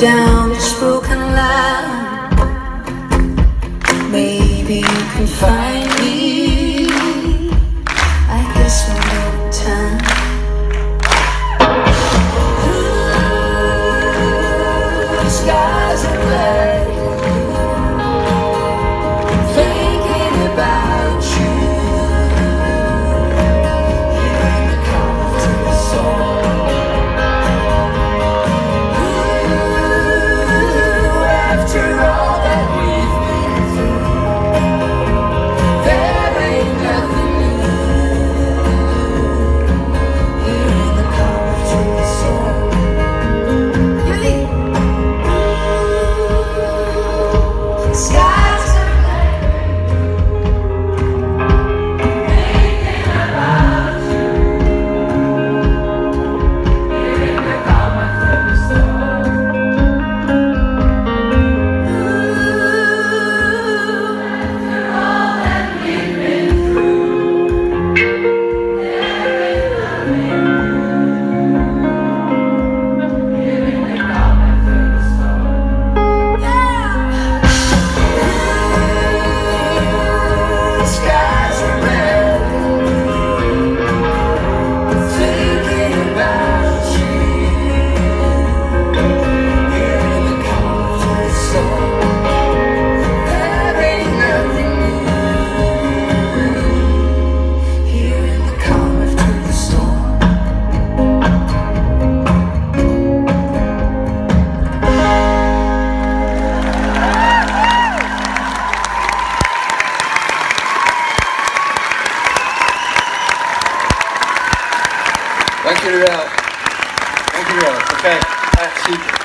down this broken line. Maybe you can find me, I guess one more time. Ooh, the skies are black, thinking about you. Hearing the call to the soul. After all that we've been through, there ain't nothing new. Hearing the call to the soul. Skies are black, thinking about you. Hearing the call to the soul. Dankjewel. Dankjewel. Oké, super.